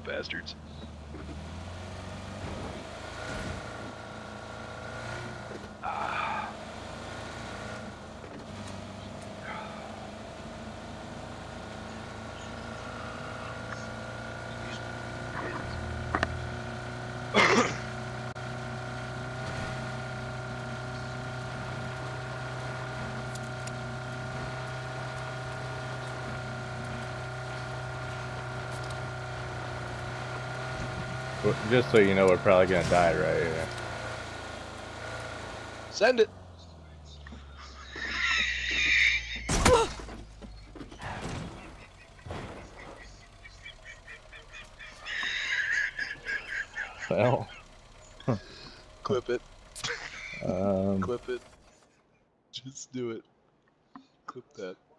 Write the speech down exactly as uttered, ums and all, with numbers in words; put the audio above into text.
bastards. Ah. Just so you know, we're probably gonna die right here. Send it. Well, Clip it. um, Clip it. Just do it. Clip that.